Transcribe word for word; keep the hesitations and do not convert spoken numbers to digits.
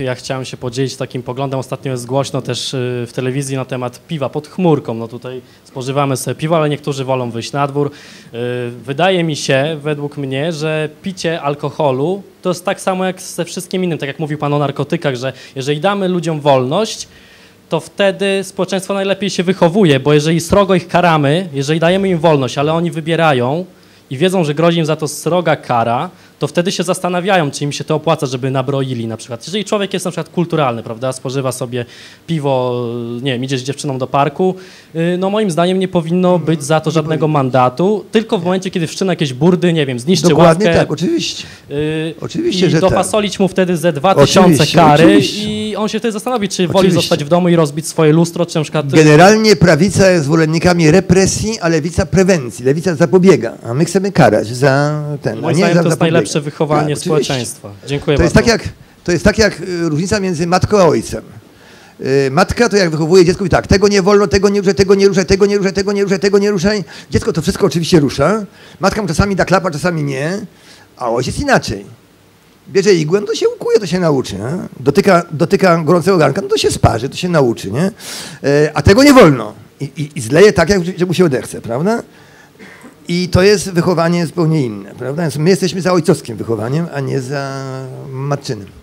ja chciałem się podzielić takim poglądem. Ostatnio jest głośno też w telewizji na temat piwa pod chmurką. No tutaj spożywamy sobie piwo, ale niektórzy wolą wyjść na dwór. Wydaje mi się, według mnie, że picie alkoholu to jest tak samo jak ze wszystkim innym. Tak jak mówił pan o narkotykach, że jeżeli damy ludziom wolność, to wtedy społeczeństwo najlepiej się wychowuje, bo jeżeli srogo ich karamy, jeżeli dajemy im wolność, ale oni wybierają i wiedzą, że grozi im za to sroga kara, to wtedy się zastanawiają, czy im się to opłaca, żeby nabroili na przykład. Jeżeli człowiek jest na przykład kulturalny, prawda, spożywa sobie piwo, nie wiem, idzie z dziewczyną do parku, no moim zdaniem nie powinno być za to żadnego mandatu, tylko w momencie, kiedy wszczyna jakieś burdy, nie wiem, zniszczy Dokładnie ławkę. tak, oczywiście. Yy, oczywiście, i że dopasolić mu wtedy ze dwa tysiące kary oczywiście. i on się wtedy zastanowi, czy woli Oczywiście. zostać w domu i rozbić swoje lustro, czy na przykład... Generalnie prawica jest zwolennikami represji, a lewica prewencji. Lewica zapobiega, a my chcemy karać za ten, a Moim nie zdaniem za to jest zapobiega. najlepsze wychowanie Tak, społeczeństwa. Dziękuję to jest bardzo. tak jak, to jest tak jak y, różnica między matką a ojcem. Y, matka to jak wychowuje dziecko i tak, tego nie wolno, tego nie ruszaj, tego nie ruszaj, tego nie ruszaj, tego nie ruszaj, tego nie ruszaj. Dziecko to wszystko oczywiście rusza. Matka mu czasami da klapa, czasami nie, a ojciec inaczej. Bierze igłę, no to się ukuje, to się nauczy. Nie? Dotyka, dotyka gorącego garnka, no to się sparzy, to się nauczy. Nie? Y, a tego nie wolno. I, i, i zleje tak, jak że mu się odechce, prawda? I to jest wychowanie zupełnie inne, prawda? Więc my jesteśmy za ojcowskim wychowaniem, a nie za matczynym.